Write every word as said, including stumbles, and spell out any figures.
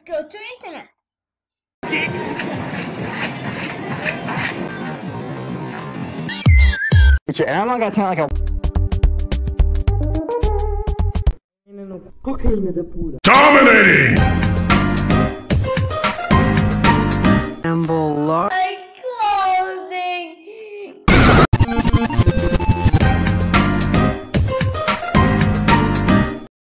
go to internet. And I'm not gonna tell like a Dominating!